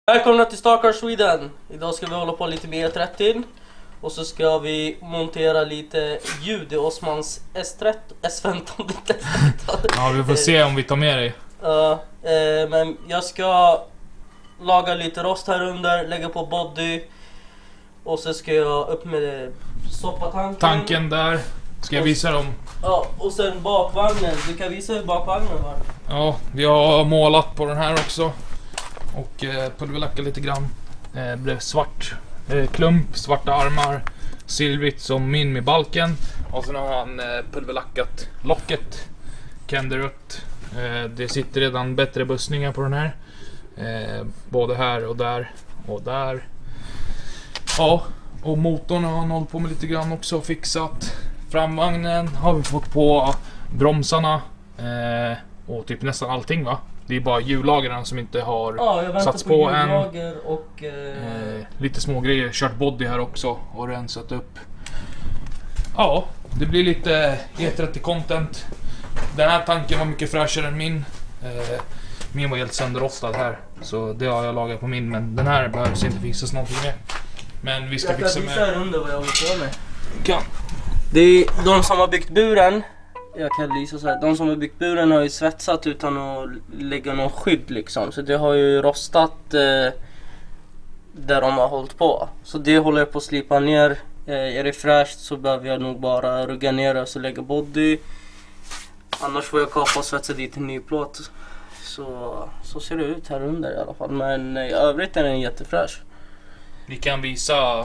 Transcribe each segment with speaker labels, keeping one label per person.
Speaker 1: Välkomna till Starcar Sweden. Idag ska vi hålla på lite med E30 och så ska vi montera lite ljud i Osmans S15.
Speaker 2: Ja, vi får se om vi tar med dig.
Speaker 1: Men jag ska laga lite rost här under, lägga på body och så ska jag upp med
Speaker 2: tanken där. Ska jag visa dem?
Speaker 1: Ja, och sen bakvagnen. Du kan visa hur bakvagnen var.
Speaker 2: Ja, vi har målat på den här också. Och pulverlackat lite grann. Det blev svart klump, svarta armar, silvrigt som min med balken. Och sen har han pulverlackat locket, Kenderut. Det sitter redan bättre bussningar på den här. Både här och där och där. Ja, och motorn har han hållit på med lite grann också, fixat. Framvagnen har vi fått på bromsarna och typ nästan allting, va? Det är bara hjullagren som inte har satts på än.
Speaker 1: Och,
Speaker 2: lite små grejer. Kört body här också och rensat upp. Ja, det blir lite E30 content. Den här tanken var mycket fräschare än min. Min var helt sönderrostad här, så det har jag lagat på min. Men den här behövs inte fixas någonting med. Men vi ska fixa med...
Speaker 1: Jag kan visa under vad jag håller på med.
Speaker 2: Kan.
Speaker 1: Det är de som har byggt buren. Jag kan lysa så här. De som har byggt buren har ju svetsat utan att lägga någon skydd liksom. Så det har ju rostat där de har hållit på. Så det håller jag på att slipa ner. Är det fräscht så behöver jag nog bara rugga ner och så lägga body. Annars får jag kapa och svetsa dit en ny plåt. Så ser det ut här under i alla fall. Men i övrigt är den jättefräsch.
Speaker 2: Vi kan visa,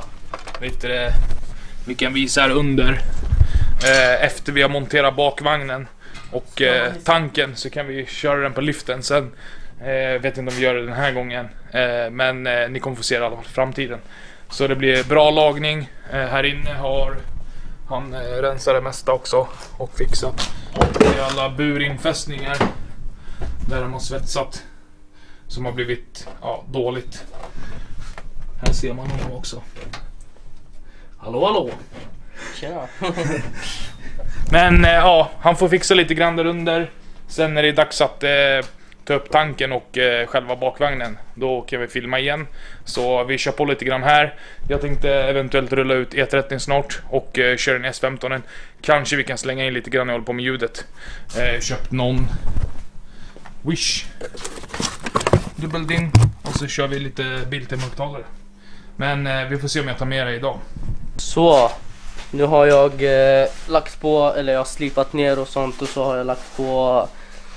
Speaker 2: vi kan visa här under. Efter vi har monterat bakvagnen och tanken så kan vi köra den på lyften sen. Vet inte om vi gör det den här gången, men ni kommer få se det i alla fall i framtiden. Så det blir bra lagning. Här inne har han rensat det mesta också och fixat. Det är alla burinfästningar där de har svetsat som har blivit dåligt. Här ser man honom också. Hallå, hallå.
Speaker 1: Tjena.
Speaker 2: Men han får fixa lite grann där under. Sen är det dags att ta upp tanken och själva bakvagnen. Då kan vi filma igen. Så vi kör på lite grann här. Jag tänkte eventuellt rulla ut E30 snart och köra en S15. Kanske vi kan slänga in lite grann och hålla på med ljudet. Köpt någon Wish dubbeldin och så kör vi lite Biltema-högtalare. Men vi får se om jag tar med det idag.
Speaker 1: Så nu har jag lagt på, eller jag har slipat ner och sånt, och så har jag lagt på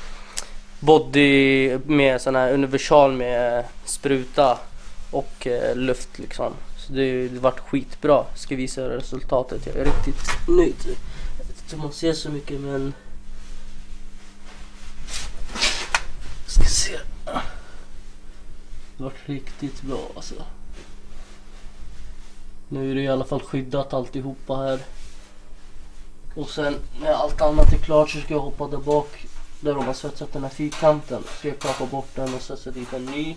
Speaker 1: body med sån här universal med spruta och luft liksom. Så det vart skitbra. Ska visa resultatet. Jag är riktigt nöjd. Jag vet inte om man ser så mycket, men ska se. Det vart riktigt bra alltså. Nu är det i alla fall skyddat alltihopa här. Och sen när allt annat är klart så ska jag hoppa där bak, där de har svetsat den här fyrkanten. Ska jag kapa bort den och sätta dit en ny.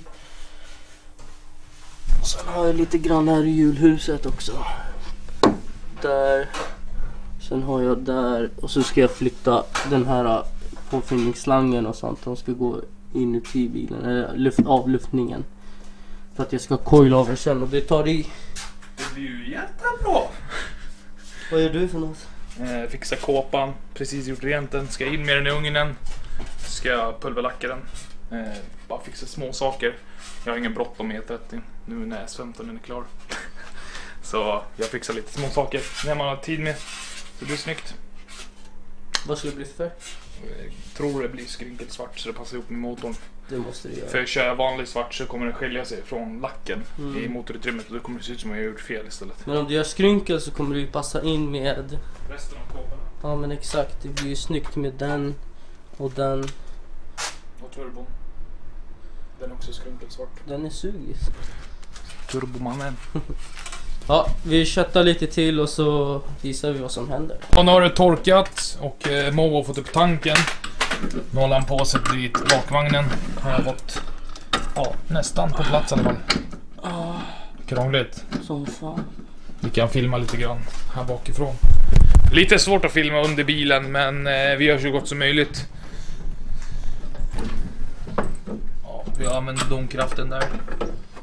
Speaker 1: Och sen har jag lite grann här i hjulhuset också. Där. Sen har jag där. Och så ska jag flytta den här påfyllningsslangen och sånt. De ska gå inuti bilen. Eller avluftningen. För att jag ska coila över sen. Och det tar i.
Speaker 2: Det blir ju jättebra.
Speaker 1: Vad gör du för något?
Speaker 2: Fixa kåpan, precis gjort rent den. Ska in med den i ugnen. Ska jag pulverlacka den. Bara fixa små saker. Jag har ingen bråttom med E30 nu när S15 är klar. Så jag fixar lite små saker när man har tid med. Så det blir snyggt.
Speaker 1: Vad ska det bli för?
Speaker 2: Jag tror det blir skrynkelt svart så det passar ihop med motorn.
Speaker 1: Det måste det göra.
Speaker 2: För kör jag vanlig svart så kommer det skilja sig från lacken i motorutrymmet och då kommer det se ut som att jag har gjort fel istället.
Speaker 1: Men om du gör skrynkel så kommer det ju passa in med
Speaker 2: resten av kåporna.
Speaker 1: Ja men exakt, det blir ju snyggt med den och den.
Speaker 2: Och turbon. Den är också skrynkelt svart.
Speaker 1: Den är sugis.
Speaker 2: Turbomannen.
Speaker 1: Ja, vi köttar lite till och så visar vi vad som händer.
Speaker 2: Och nu har det torkat och Mo har fått upp tanken. Nu håller han på att sätta dit bakvagnen. Har jag fått nästan på plats i alla fall. Krångligt.
Speaker 1: Som fan.
Speaker 2: Vi kan filma lite grann här bakifrån. Lite svårt att filma under bilen, men vi gör så gott som möjligt. Ja, vi använder domkraften där.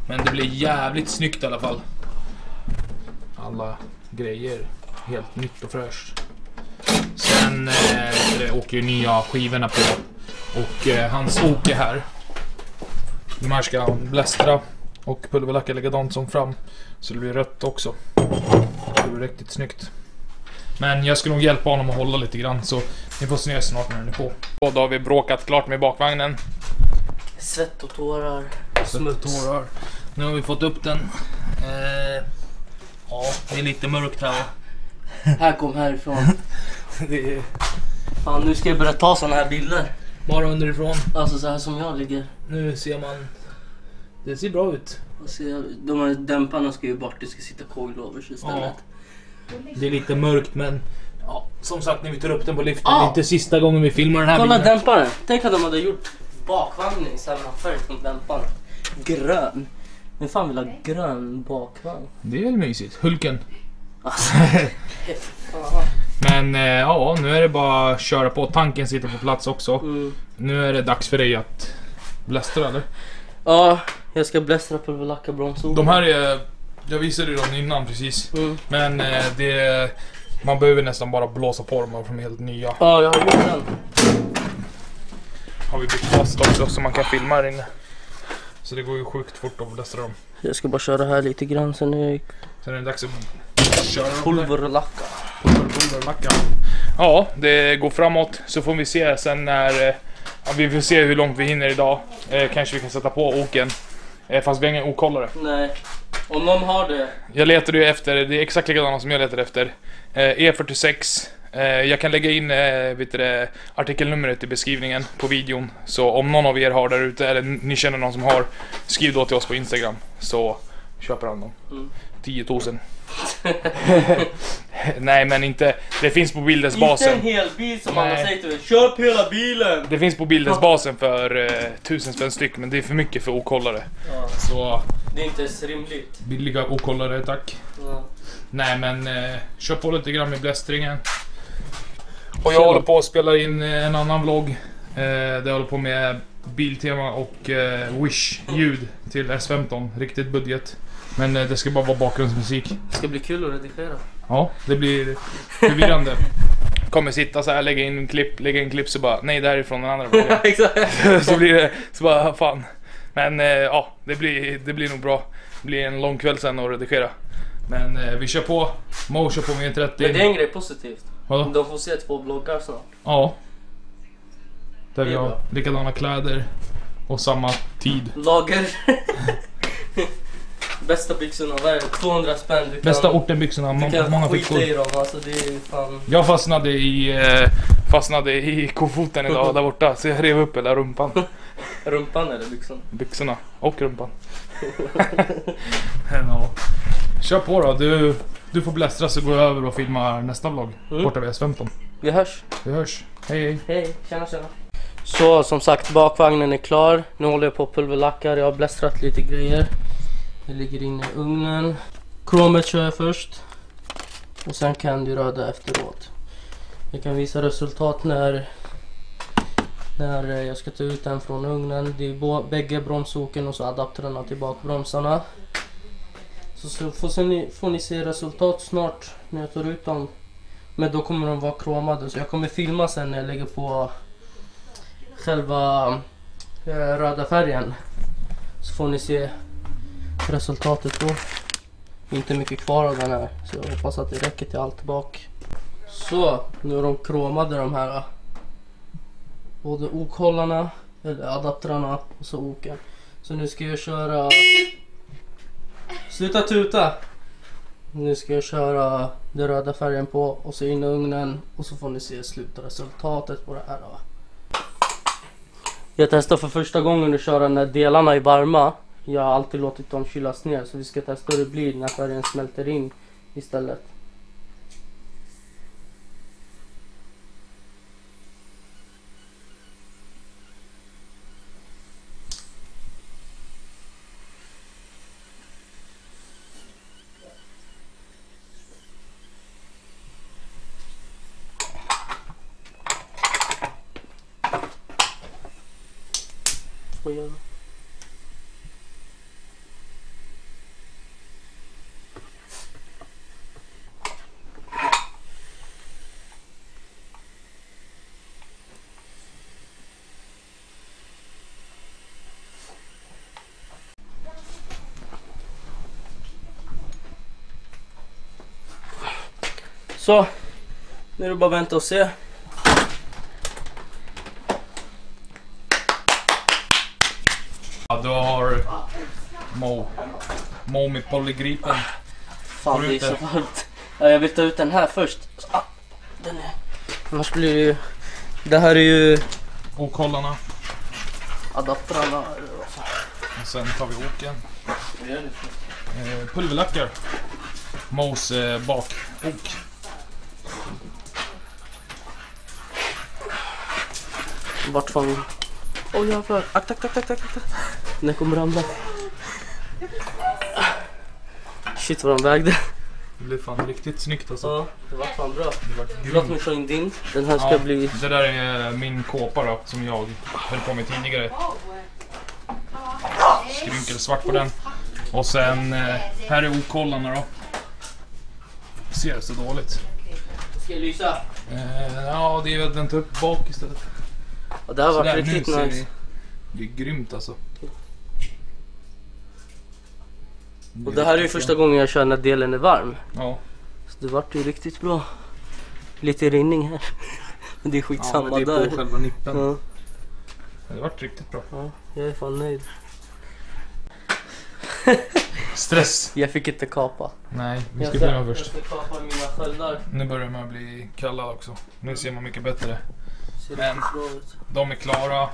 Speaker 2: Men det blir jävligt snyggt i alla fall. Alla grejer helt nytt och fräscht. Sen det åker ju nya skivorna på. Och hans ok här. De här ska blästra och pulverlacka likadant som fram. Så det blir rött också. Det blir riktigt snyggt. Men jag ska nog hjälpa honom att hålla lite grann. Så ni får se snart när den är på. Och då har vi bråkat klart med bakvagnen.
Speaker 1: Svett och tårar.
Speaker 2: Tårar. Nu har vi fått upp den. Ja, det är lite mörkt här.
Speaker 1: Här kom härifrån.
Speaker 2: Det är
Speaker 1: Fan, nu ska jag börja ta såna här bilder.
Speaker 2: bara underifrån.
Speaker 1: Alltså så här som jag ligger.
Speaker 2: Nu ser man. Det ser bra ut.
Speaker 1: De här dämparna ska ju bort, det ska sitta coilovers istället.
Speaker 2: Det är lite mörkt, men ja, som sagt, när vi tar upp den på liften, det är inte sista gången vi filmar den här
Speaker 1: Kolla
Speaker 2: bilen.
Speaker 1: dämparen. Tänk att de hade gjort bakvagnen i samma färg som dämparen. Grön. Men fan vill ha grön bakvagn?
Speaker 2: Det är väl mysigt. Hulken.
Speaker 1: Alltså.
Speaker 2: Men ja, nu är det bara att köra på. Tanken sitter på plats också. Nu är det dags för dig att blästra, eller?
Speaker 1: Ja, jag ska blästra pulverlacka bromsor.
Speaker 2: De här är... Jag visade dem innan precis. Men det... Man behöver nästan bara blåsa på dem för de är helt nya.
Speaker 1: Ja, jag har gjort den.
Speaker 2: Har vi byggt fast också så man kan filma här inne. Så det går ju sjukt fort att blästra dem.
Speaker 1: Jag ska bara köra här lite grann, sen är
Speaker 2: Sen är det dags att köra
Speaker 1: pulverlacka.
Speaker 2: Pulverlacka. Ja, det går framåt. Så får vi se sen när... Ja, vi får se hur långt vi hinner idag. Kanske vi kan sätta på oken. Fast vi har ingen okollare.
Speaker 1: Nej, om någon har det.
Speaker 2: Jag letade ju efter, det är exakt likadana som jag letade efter. E46. Jag kan lägga in artikelnumret i beskrivningen på videon. Så om någon av er har där ute, eller ni känner någon som har, skriv då till oss på Instagram. Så köper han dem. 10 000. Nej, men inte. Det finns på bildesbasen.
Speaker 1: Inte en hel bil som man säger till mig. Köp hela bilen!
Speaker 2: Det finns på bildesbasen för 1000 spänn styck. Men det är för mycket för okollare.
Speaker 1: Ja.
Speaker 2: Så
Speaker 1: Det är inte ens rimligt.
Speaker 2: billiga okollare, tack.
Speaker 1: Ja.
Speaker 2: Nej, men kör på lite grann med blästringen. Och jag håller på att spela in en annan vlogg. Där jag håller på med biltema och Wish-ljud till S15. Riktigt budget. Men det ska bara vara bakgrundsmusik.
Speaker 1: Det ska bli kul att redigera.
Speaker 2: Ja, det blir förvirrande. Kommer sitta så här, lägga in klipp så bara, nej, det här är från den andra vloggen.
Speaker 1: Exakt.
Speaker 2: Så blir det, så bara, fan. Men ja, det blir nog bra. Det blir en lång kväll sen att redigera. Men vi kör på. Mo kör på med 30.
Speaker 1: Men det är en grej positivt.
Speaker 2: Vadå?
Speaker 1: De får se 2 bloggar snart.
Speaker 2: Ja. Där vi
Speaker 1: Det är
Speaker 2: har
Speaker 1: bra.
Speaker 2: likadana kläder och samma tid.
Speaker 1: Lager. Bästa byxorna, vad är det? 200 spänn. Du kan,
Speaker 2: Bästa ortenbyxorna,
Speaker 1: du kan
Speaker 2: många
Speaker 1: skita
Speaker 2: fickor.
Speaker 1: i dem, alltså det är fan...
Speaker 2: Jag fastnade i kofoten idag där borta, så jag rev upp hela rumpan.
Speaker 1: Rumpan eller byxorna?
Speaker 2: Byxorna och rumpan. Ja. Kör på då, du får blästra så går jag över och filma nästa vlogg. Borta vid S15.
Speaker 1: Vi hörs.
Speaker 2: Vi hörs. Hej hej.
Speaker 1: Hej, tjena. Så som sagt, bakvagnen är klar. Nu håller jag på att pulverlackar. Jag har blästrat lite grejer. Det ligger inne i ugnen. Kromet kör jag först. Och sen kan du röda efteråt. Jag kan visa resultat när jag ska ta ut den från ugnen. Det är bägge bromsoken och så adapterna till bakbromsarna. Så får ni se resultat snart när jag tar ut dem. Men då kommer de vara kromade. Så jag kommer filma sen när jag lägger på själva röda färgen. Så får ni se resultatet då. Inte mycket kvar av den här. Så jag hoppas att det räcker till allt bak. Så, nu är de kromade de här. Både okhållarna, eller adapterna och så oken. Så nu ska jag köra... Sluta tuta! Nu ska jag köra den röda färgen på och så in i ugnen. Och så får ni se slutresultatet på det här då. Jag testar för första gången att köra när delarna är varma. Jag har alltid låtit dem kylas ner, så vi ska testa hur det blir när färgen smälter in istället. Så, nu är det bara att vänta och se.
Speaker 2: Ja, du har Mo med polygripen.
Speaker 1: Fan, det är så varmt. Ja, jag vill ta ut den här först. Den är... Annars blir det ju... Det här är ju...
Speaker 2: Okollarna.
Speaker 1: Adaptrarna.
Speaker 2: Och sen tar vi oken. Pulverlackar. Mos bak. Ok.
Speaker 1: Vart fan... Oj, jävlar. Akta. Den kommer ramla. Shit vad de vägde.
Speaker 2: Det blev fan riktigt snyggt alltså.
Speaker 1: Ja, det var fan bra.
Speaker 2: Det
Speaker 1: Låt mig ta in din. Den här ska bli...
Speaker 2: Det där är min kåpa då, som jag höll på med tidigare. Skrynkel svart på den. Och sen här är okollarna då. Ser det så dåligt.
Speaker 1: Ska jag lysa?
Speaker 2: Ja, det är väl den tar upp bak istället.
Speaker 1: Och det här var riktigt nice.
Speaker 2: Det är grymt alltså.
Speaker 1: Och det här är ju första gången jag kör när delen är varm.
Speaker 2: Ja.
Speaker 1: Så det vart ju riktigt bra. Lite rinning här. Men det är skitsamma
Speaker 2: men det är
Speaker 1: där.
Speaker 2: på själva nippen.
Speaker 1: Ja.
Speaker 2: Det vart riktigt bra.
Speaker 1: Ja, jag är fan nöjd.
Speaker 2: Stress.
Speaker 1: Jag fick inte kapa.
Speaker 2: Nej, vi ska filma först.
Speaker 1: Jag ska kapa mina sköldar.
Speaker 2: Nu börjar man bli kallad också. Nu ser man mycket bättre. Men
Speaker 1: bra ut.
Speaker 2: de är klara.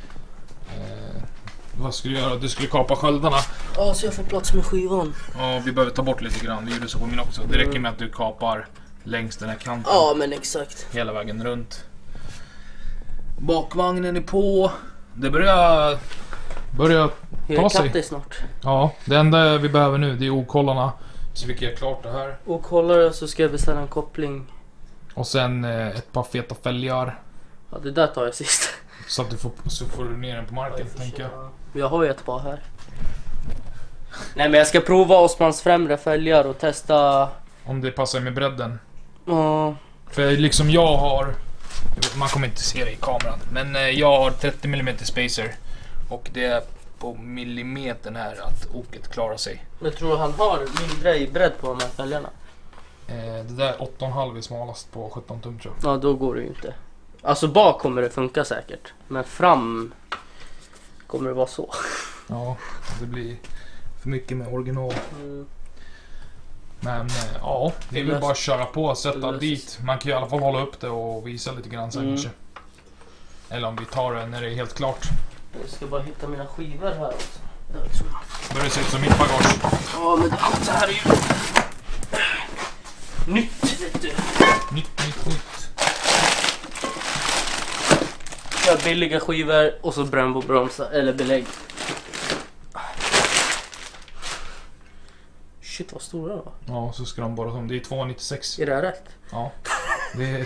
Speaker 2: Vad skulle du göra? Du skulle kapa sköldarna.
Speaker 1: Ja, så jag får plats med skivan.
Speaker 2: Ja, vi behöver ta bort lite grann. Vi gjorde så på min också. Det räcker med att du kapar längs den här kanten.
Speaker 1: Ja, men exakt.
Speaker 2: Hela vägen runt. Bakvagnen är på. Det börjar ta sig.
Speaker 1: Det snart.
Speaker 2: Ja, det enda vi behöver nu det är okollarna. Så vi kan göra klart det här.
Speaker 1: Och kollar så ska jag beställa en koppling.
Speaker 2: Och sen ett par feta fälgar.
Speaker 1: Ja, det där tar jag sist.
Speaker 2: Så att så får du ner den på marken, tänker jag.
Speaker 1: Jag har ju ett par här. Nej, men jag ska prova Osmans främre fälgar och testa.
Speaker 2: Om det passar med bredden.
Speaker 1: Ja.
Speaker 2: För liksom jag har... Man kommer inte se det i kameran. Men jag har 30 mm spacer. Och det är på millimetern här att oket klarar sig.
Speaker 1: Jag tror han har mindre i bredd på de här fälgarna.
Speaker 2: Det där 8,5 är smalast på 17 tum tror jag.
Speaker 1: Ja, då går det ju inte. Alltså bak kommer det funka säkert. Men fram kommer det vara så.
Speaker 2: Ja, det blir för mycket med original. Men ja, det är väl bara att köra på och sätta dit. Man kan i alla fall hålla upp det och visa lite grann sen kanske. Eller om vi tar det när det är helt klart.
Speaker 1: Jag ska bara hitta mina skivor här också.
Speaker 2: Börjar se ut som mitt bagage.
Speaker 1: Ja, men allt det här är ju nytt, vet du.
Speaker 2: Nytt.
Speaker 1: Jag har billiga skivor och så Brembo bromsar eller belägg. Shit, vad stora då.
Speaker 2: Ja, så ska de borra om. Det är 2,96.
Speaker 1: Är det här rätt?
Speaker 2: Ja. Det är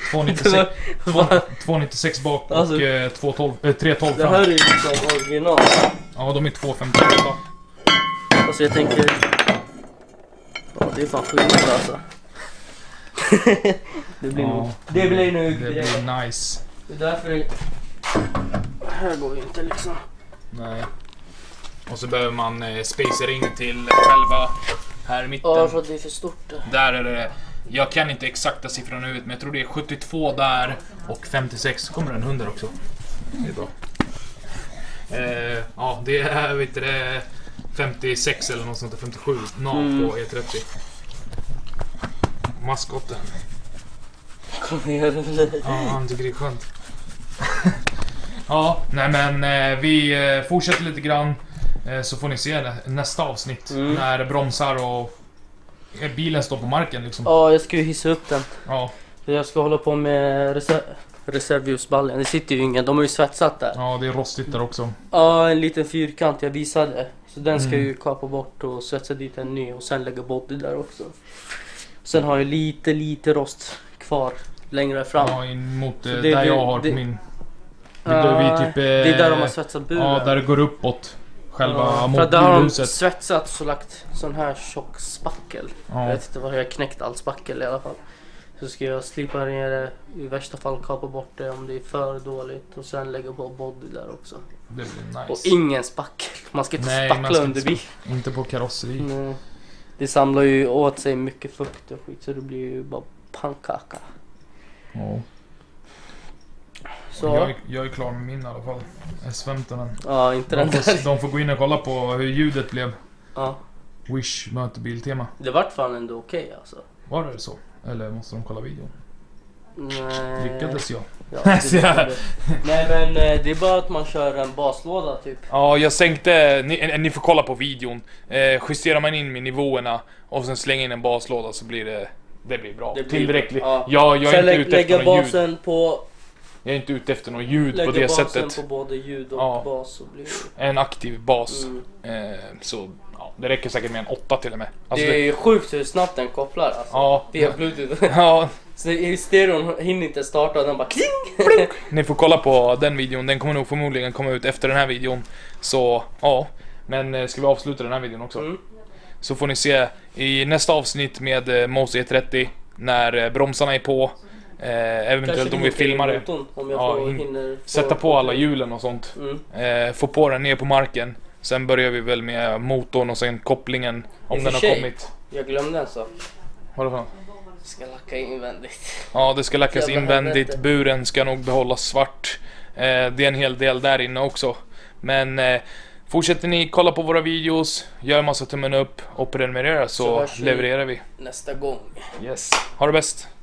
Speaker 2: 2,96 bak och
Speaker 1: alltså,
Speaker 2: 3,12 fram.
Speaker 1: Det här är ju liksom original.
Speaker 2: Ja, de är 2,58.
Speaker 1: Alltså jag tänker... Ja, det är fan skillnad alltså. Det blir nog... Det blir nog...
Speaker 2: Det blir nice.
Speaker 1: Det är därför det... Här går ju inte liksom.
Speaker 2: Nej. Och så behöver man spacering till själva här i mitten.
Speaker 1: Ja, för att det är för stort där.
Speaker 2: Där är det... Jag kan inte exakta siffran ut, men jag tror det är 72 där och 56. Så kommer en 100 också. Det är bra. Ja, det är, vet du, det är 56 eller något sånt där, 57 nav på E30. Maskotten.
Speaker 1: Kom igen.
Speaker 2: Ja, han tycker det är skönt. Ja, nej men vi fortsätter lite grann. Så får ni se nästa avsnitt. När bromsar och bilen står på marken liksom.
Speaker 1: Ja, jag ska ju hissa upp den.
Speaker 2: Ja.
Speaker 1: Jag ska hålla på med reservljusballen. Det sitter ju ingen, de har ju svetsat där.
Speaker 2: Ja, det är rostigt där också.
Speaker 1: Ja, en liten fyrkant jag visade. Så den ska ju kapa bort och svetsa dit en ny och sen lägga body där också. Sen har jag lite rost kvar längre fram.
Speaker 2: Ja, in mot
Speaker 1: det,
Speaker 2: där jag har på min. Det
Speaker 1: är där de har svetsat buren.
Speaker 2: Ja, där det går uppåt. Själva
Speaker 1: för där har de
Speaker 2: motorhuset.
Speaker 1: svetsat och lagt sån här tjock spackel.
Speaker 2: Ja.
Speaker 1: Jag vet inte vad jag har knäckt all spackel i alla fall. Så ska jag slipa ner det, i värsta fall kapa bort det om det är för dåligt. Och sen lägga på body där också.
Speaker 2: Det blir nice.
Speaker 1: Och ingen spackel. Man ska inte spackla under bil.
Speaker 2: Inte på karosseri.
Speaker 1: Nej. Det samlar ju åt sig mycket fukt och skit, så det blir ju bara pannkaka.
Speaker 2: Ja.
Speaker 1: Så.
Speaker 2: Jag är klar med min i alla fall. S15.
Speaker 1: Ja, inte den där.
Speaker 2: De får gå in och kolla på hur ljudet blev.
Speaker 1: Ja.
Speaker 2: Wish möter Biltema.
Speaker 1: Det vart fan ändå okej alltså.
Speaker 2: Var det så? Eller måste de kolla videon?
Speaker 1: Nej.
Speaker 2: Lyckades jag?
Speaker 1: Ja, nej men det är bara att man kör en baslåda typ.
Speaker 2: Ja, jag sänkte, ni får kolla på videon. Justerar man in med nivåerna och sen slänger in en baslåda så blir det blir bra.
Speaker 1: Det blir
Speaker 2: tillräckligt.
Speaker 1: Ja.
Speaker 2: Jag är
Speaker 1: sen
Speaker 2: inte ute efter
Speaker 1: lägga
Speaker 2: någon ljud.
Speaker 1: basen på...
Speaker 2: Jag är inte ute efter någon ljud på det
Speaker 1: Lägga
Speaker 2: sättet.
Speaker 1: basen på både ljud och
Speaker 2: Ja.
Speaker 1: bas så blir det...
Speaker 2: En aktiv bas. Så ja, det räcker säkert med en 8 till och med. Alltså
Speaker 1: det är sjukt hur snabbt den kopplar alltså.
Speaker 2: Ja.
Speaker 1: Via Bluetooth.
Speaker 2: Ja,
Speaker 1: Så i stereon hinner inte starta och den bara kling!
Speaker 2: ni får kolla på den videon. Den kommer nog förmodligen komma ut efter den här videon. Så ja, men ska vi avsluta den här videon också? Så får ni se i nästa avsnitt med Mose E30 när bromsarna är på. Eventuellt om vi filmar det.
Speaker 1: Om jag hinner
Speaker 2: sätta på alla hjulen och sånt. Få på den ner på marken. Sen börjar vi väl med motorn och sen kopplingen om den har kommit.
Speaker 1: Jag glömde en sak.
Speaker 2: Vad är det för något?
Speaker 1: Ska lacka invändigt.
Speaker 2: Ja, det ska lackas
Speaker 1: Jävla
Speaker 2: invändigt.
Speaker 1: helvete.
Speaker 2: Buren ska nog behållas svart. Det är en hel del där inne också. Men fortsätter ni kolla på våra videos, gör en massa tummen upp och prenumerera så
Speaker 1: hörs vi
Speaker 2: levererar vi.
Speaker 1: nästa gång.
Speaker 2: Yes. Ha det bäst.